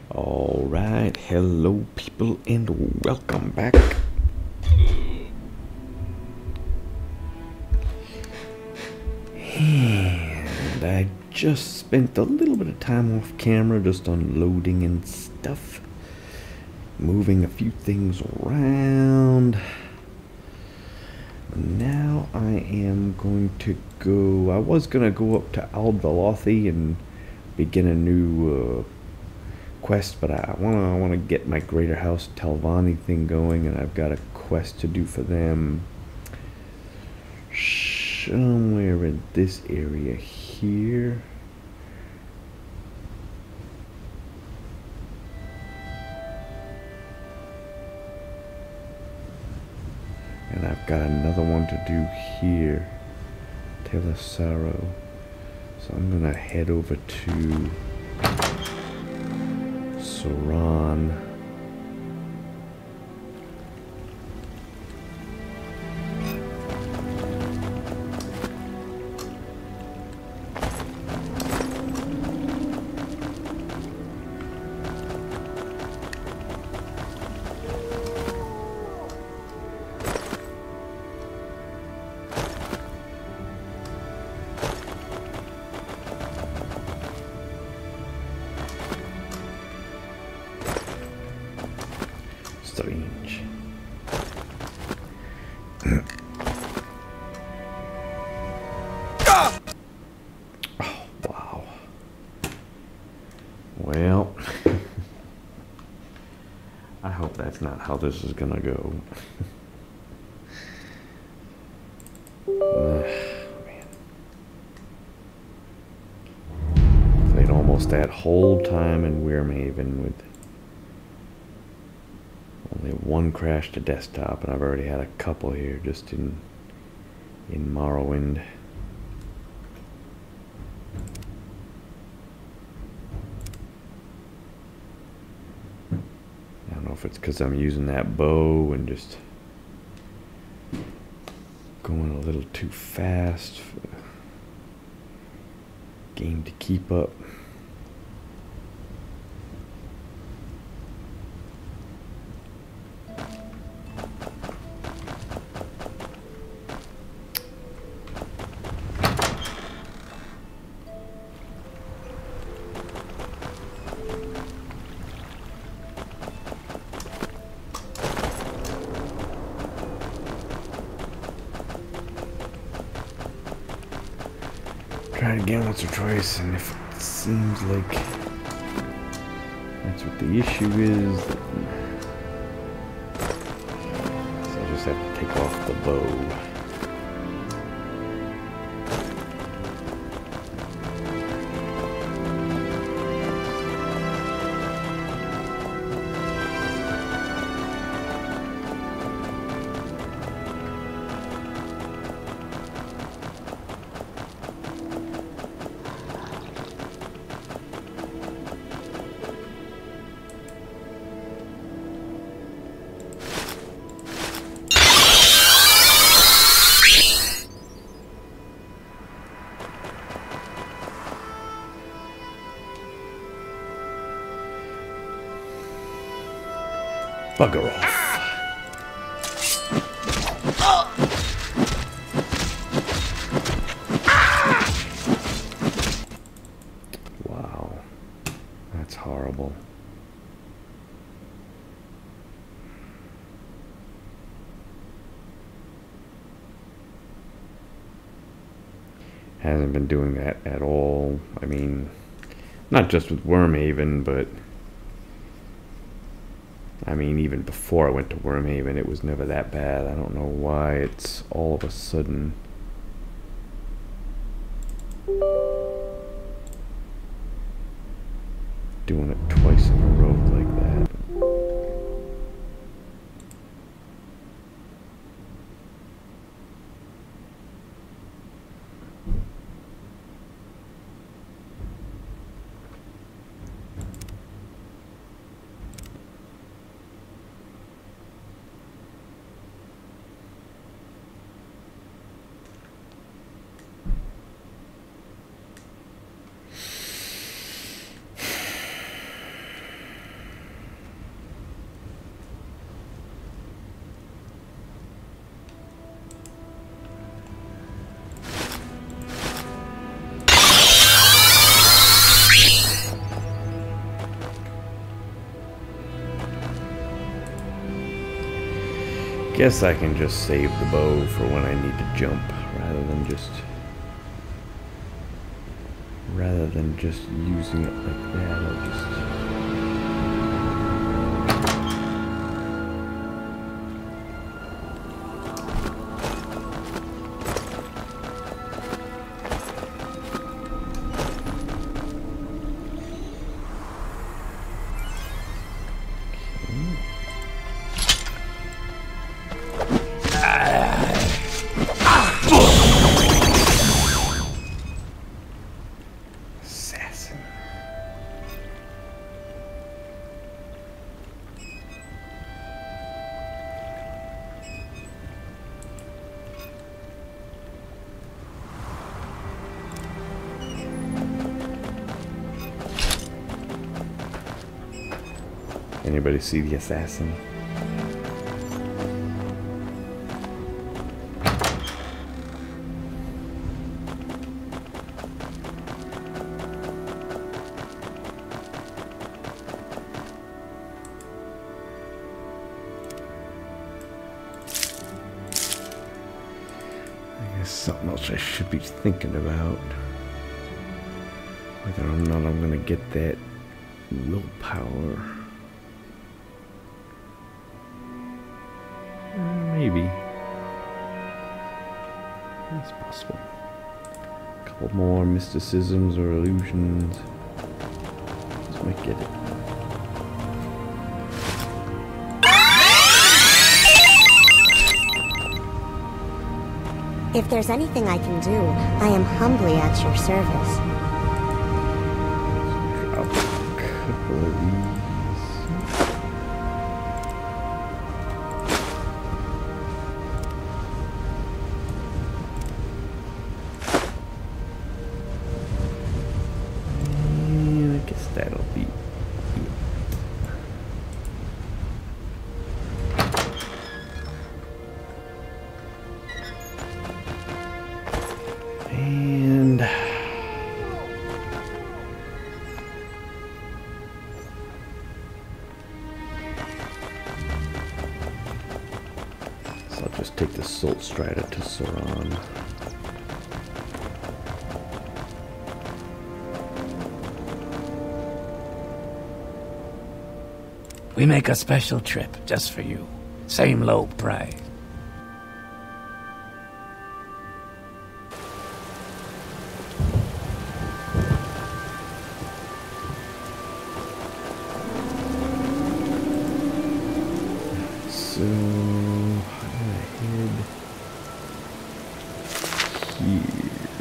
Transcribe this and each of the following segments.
Alright, hello people and welcome back. And I just spent a little bit of time off camera just unloading and stuff. Moving a few things around. Now I am going to go, I was going to go up to Aldvelothi and begin a new quest, but I want to get my Greater House Telvanni thing going, and I've got a quest to do for them somewhere in this area here. And I've got another one to do here, Telasaro. So I'm gonna head over to Saran. Strange. Oh, wow. Well, I hope that's not how this is gonna go. Man. Played almost that whole time in Wyrmhaven with only one crash to desktop, and I've already had a couple here just in Morrowind. I don't know if it's because I'm using that bow and just going a little too fast for the game to keep up. Try it again once or twice, and if it seems like that's what the issue is, so I just have to take off the bow. Bugger off. Wow. That's horrible. Hasn't been doing that at all. I mean, not just with Wyrmhaven, but I mean, even before I went to Wyrmhaven, it was never that bad. I don't know why it's all of a sudden doing it twice in a row like that. Guess I can just save the bow for when I need to jump rather than just using it like that. I'll just Anybody see the assassin? I guess something else I should be thinking about. Whether or not I'm gonna get that willpower. Maybe. That's possible. A couple more mysticisms or illusions. This might get it. If there's anything I can do, I am humbly at your service. Drop a couple of these. That'll be it. And so I'll just take the Salt Strider to Sauron. We make a special trip just for you. Same low price. So I'm gonna head here.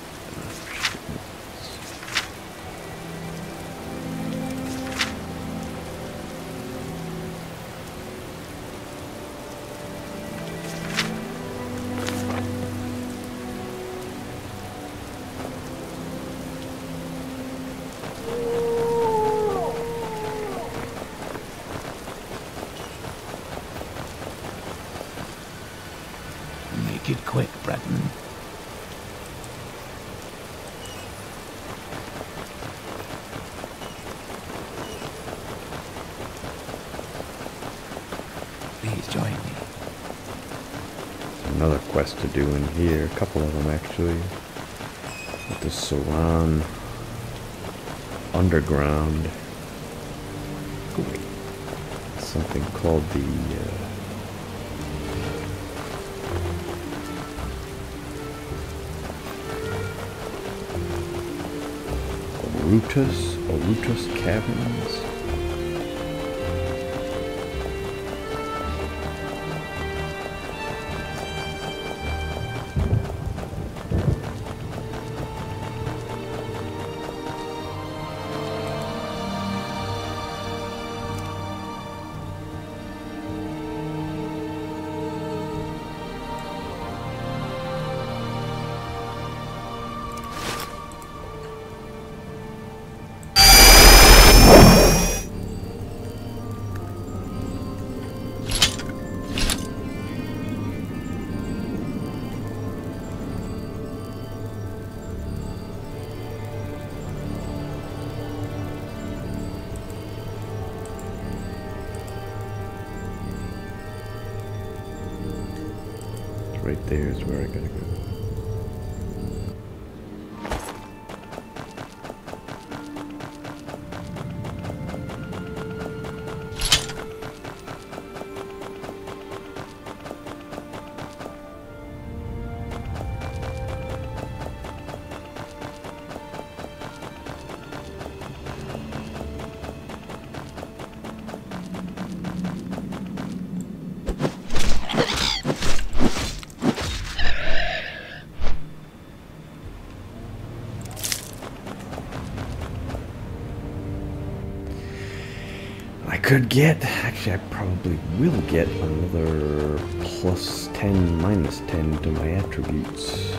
Make it quick, Breton. Please join me. Another quest to do in here, a couple of them actually. With the Sauron underground. Oh, wait. Something called the Orutus Caverns. right there is where I gotta go. I could get, actually I probably will get another +10, -10 to my attributes.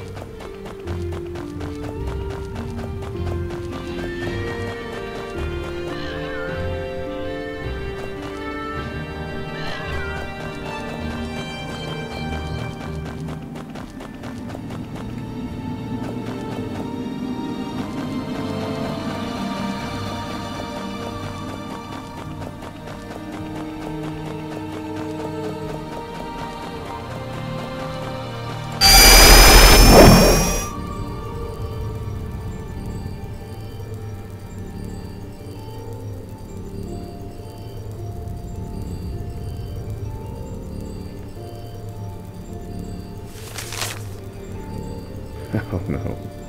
Oh no.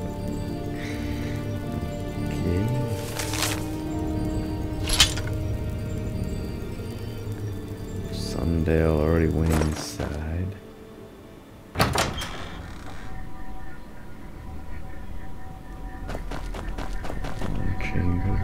Okay. Sundale already went inside. Chamber.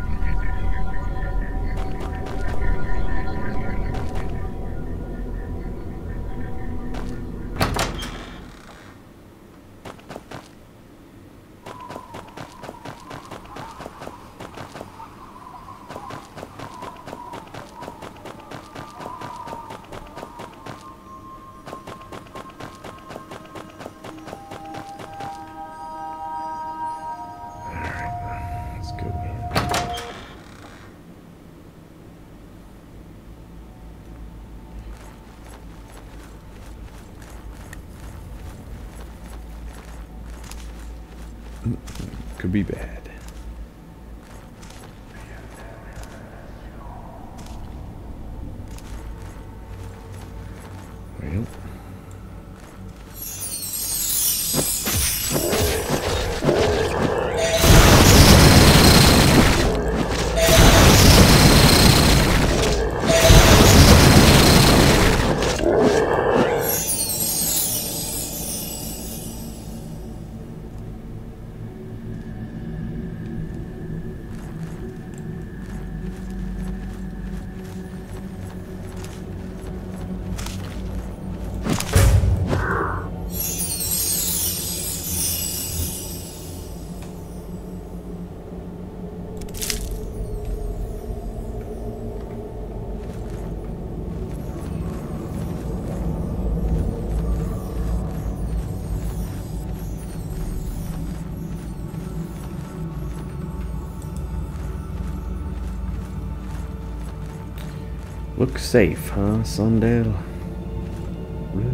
Could be bad. Well. Looks safe, huh, Sundale? Really?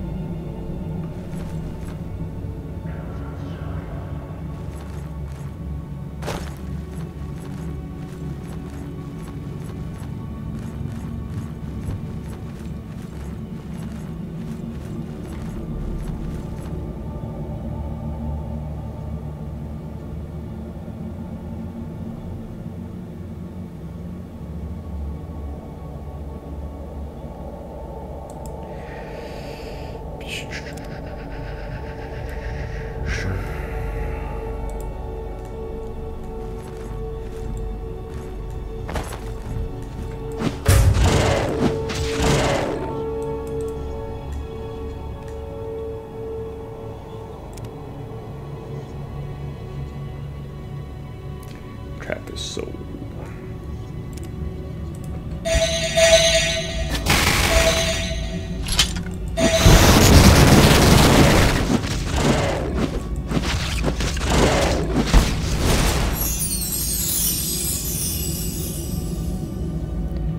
Trap is sold.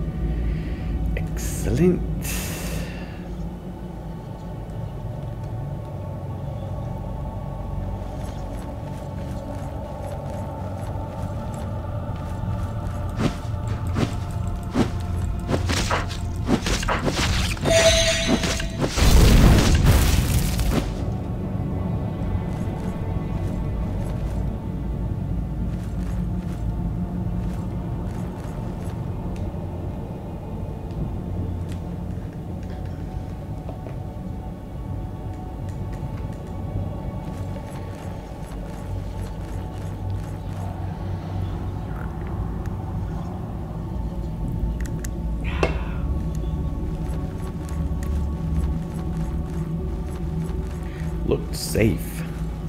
Excellent. looked safe.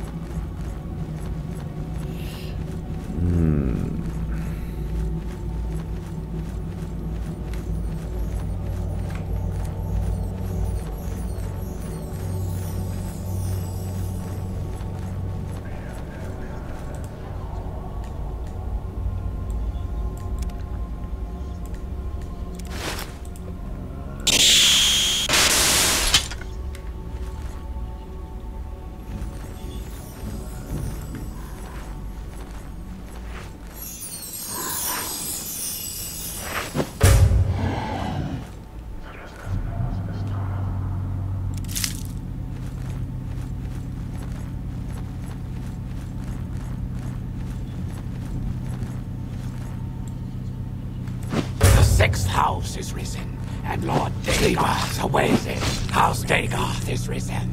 The sixth house is risen, and Lord Dagoth awaits it. House Dagoth is risen.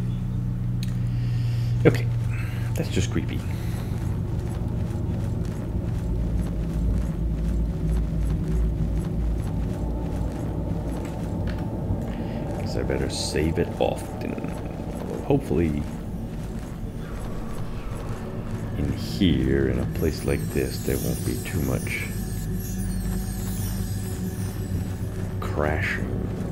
Okay, that's just creepy. Guess I better save it often. Hopefully, in here, in a place like this, there won't be too much crashing.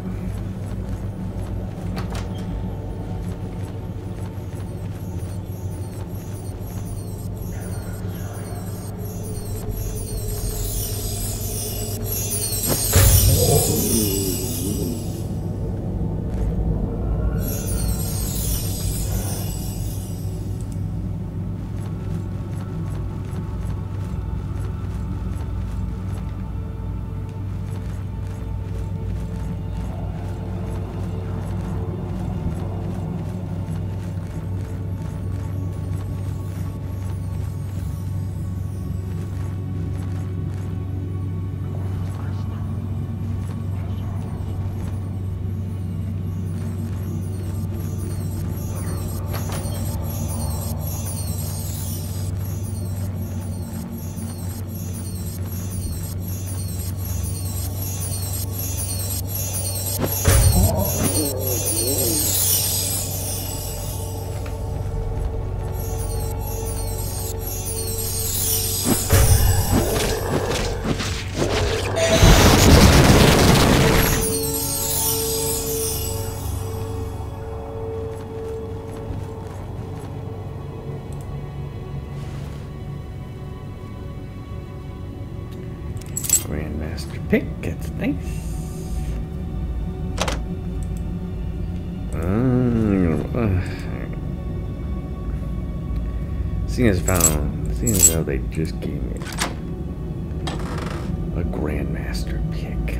Grandmaster pick, that's nice. Seeing as how they just gave me a Grandmaster pick.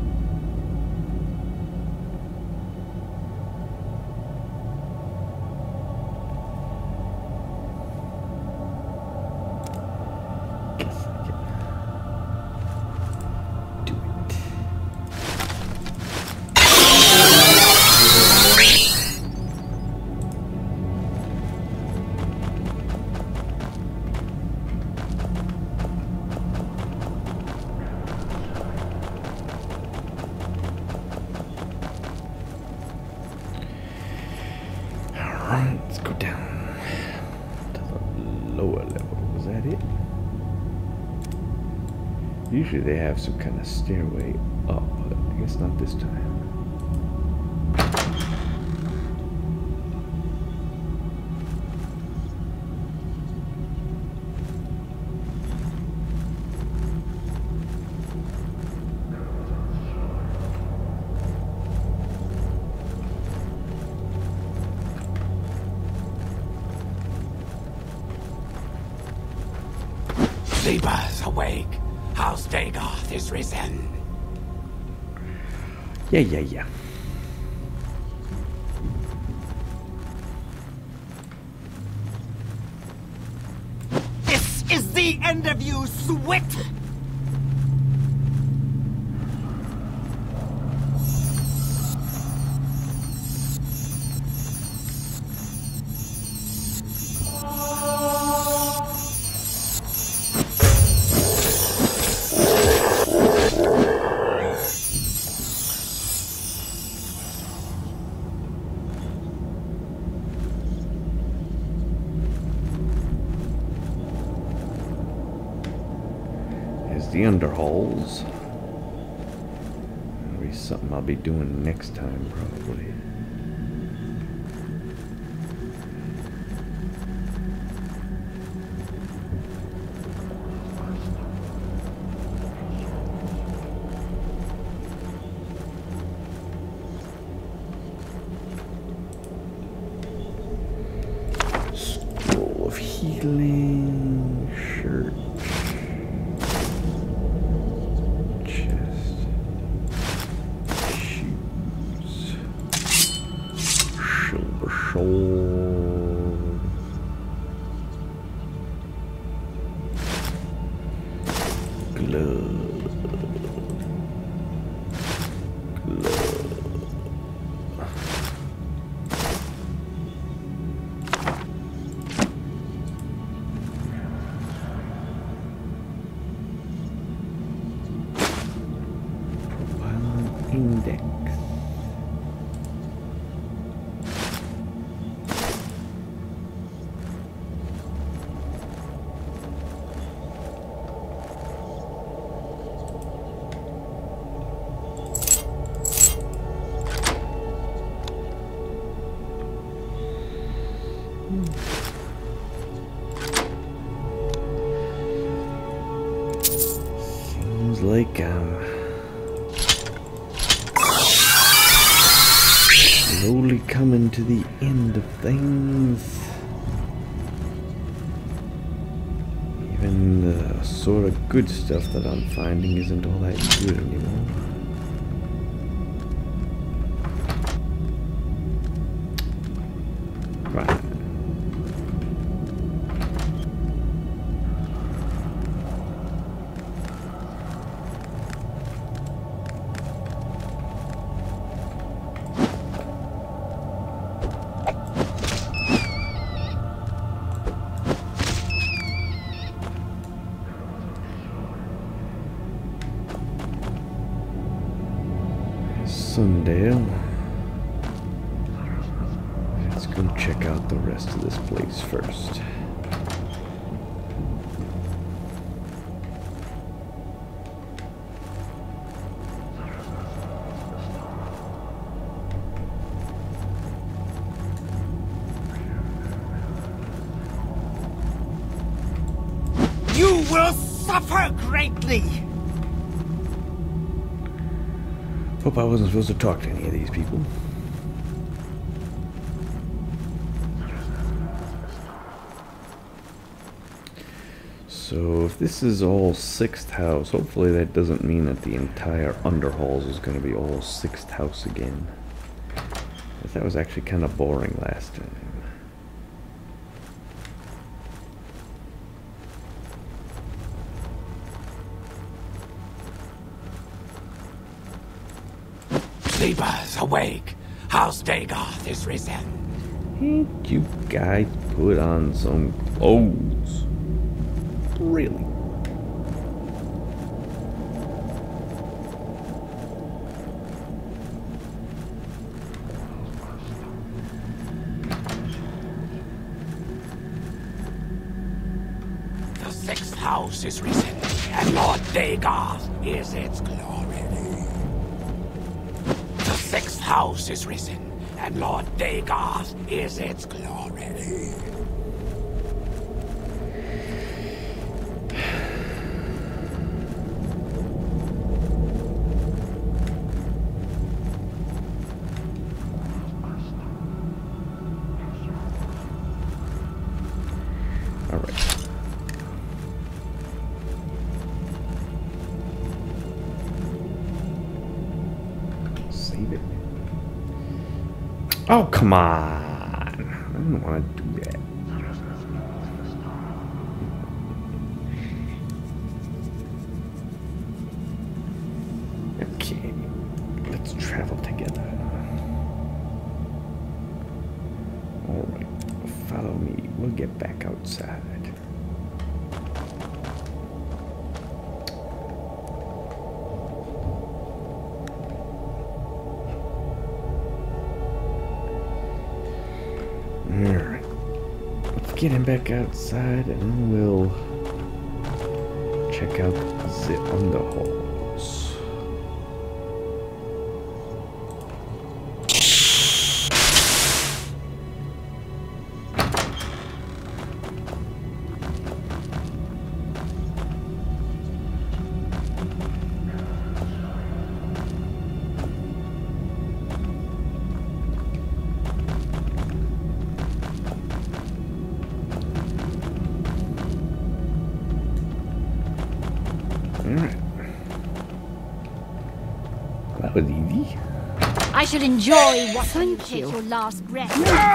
Guess I can do it. Alright, let's go down to the lower level. Was that it? Usually they have some kind of stairway up, but I guess not this time. Sleepers awake. House Dagoth is risen. Yeah. This is the end of you, Swit! the underhalls. That'll be something I'll be doing next time, probably. Scroll of healing, shirt. Sword. Glove. Profile index. Seems like slowly coming to the end of things. Even the sort of good stuff that I'm finding isn't all that good anymore. Right. Sundale. Let's go check out the rest of this place first. You will suffer greatly! Hope I wasn't supposed to talk to any of these people. So if this is all 6th house, hopefully that doesn't mean that the entire Underhalls is going to be all 6th house again. That was actually kind of boring last time. Sleepers, awake! House Dagoth is risen. Ain't you guys put on some clothes? Really? The 6th house is risen, and Lord Dagoth is its glory. The 6th house is risen, and Lord Dagoth is its glory. All right. Save it. Oh, come on. I don't want to do that. Okay. Let's travel together. All right. Follow me. We'll get back outside. Alright. Let's get him back outside and then we'll check out the underhalls. Alright. That was easy. I shall enjoy watching you take your last breath.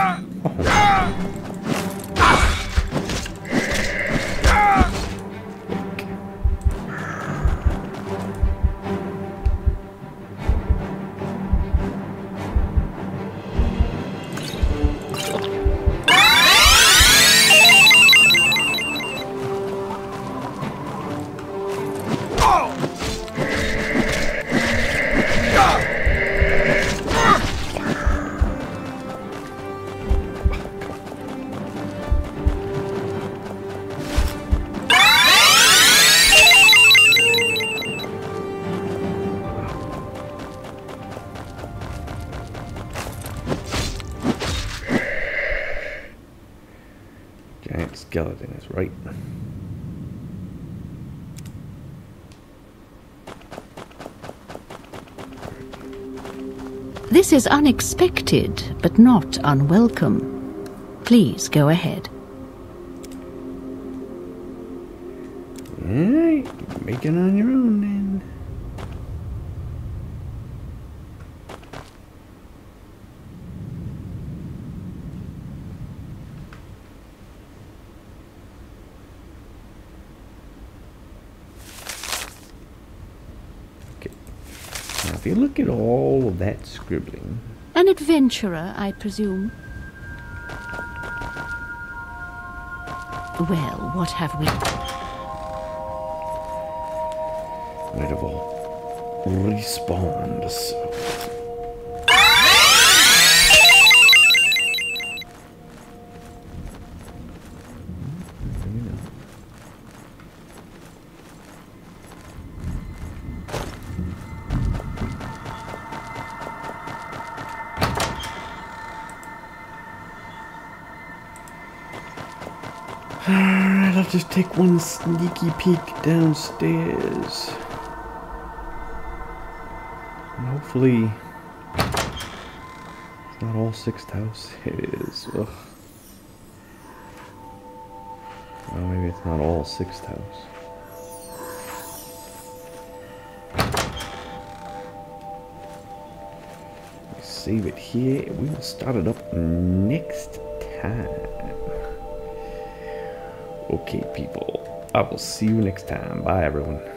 Giant skeleton is right. This is unexpected, but not unwelcome. Please go ahead. Alright, make it on your own then. Now, if you look at all of that scribbling, An adventurer, I presume. Well, what have we? might have all respawned. So. Alright, I'll just take one sneaky peek downstairs. And hopefully it's not all sixth house. It is. Ugh. Well, maybe it's not all sixth house. Save it here. We will start it up next time. Okay, people. I will see you next time. Bye, everyone.